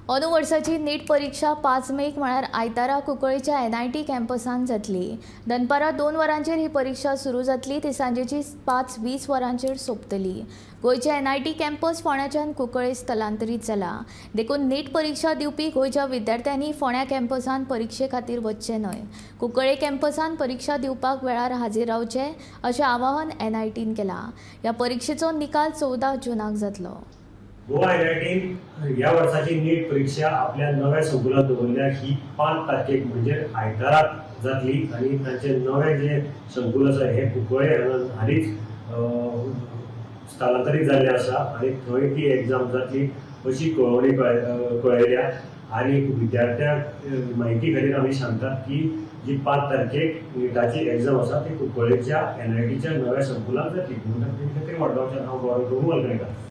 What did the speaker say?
अंदू वर्साची नीट परीक्षा 5 मेक म्हळ्यार आयतारा कुंकळ्ळेच्या NIT कॅम्पसांत जातली। दनपारां 2 वरांचेर ही परीक्षा सुरू जातली ती सांजेची 5:20 वरांचेर सोंपतली। गोंयचे NIT कॅम्पस फोंड्याच्यान कुंकळ्ळे स्थलांतरीत जाला। देखून नीट परीक्षा दिवपी गोंयच्या विद्यार्थ्यांनी फोंड्या कॅम्पसांत परीक्षे खातीर वचचें न्हय। कुंकळ्ळे कॅम्पसांत परीक्षा दिवपाक वेळार हाजीर रावचें अशें आवाहन NITन केलां। ह्या परीक्षेचो निकाल 14 जूनाक जातलो। गोवा NITन ह्या वर्साची नीट परीक्षा आपल्या नव्या संकुलात दवरल्या। ही 5 तारखेक म्हणजे आयताराक जातली आणि तांचे नवे जे संकुल आसा हे कुंकळ्ळे हालींच स्थलांतरीत जाल्ले आसा आणि थंय ती एग्जाम जातली अशी कळवणी कळयल्या। आणि विद्यार्थ्यांक म्हायती खातीर आमी सांगतात की जी 5 तारखेक नीटाची एग्जाम आसा ती कुंकळ्ळेच्या NITच्या नव्या संकुलात जातली। म्हणून तांचे खातीर मडगांवच्यान हांव गौरव कळयता।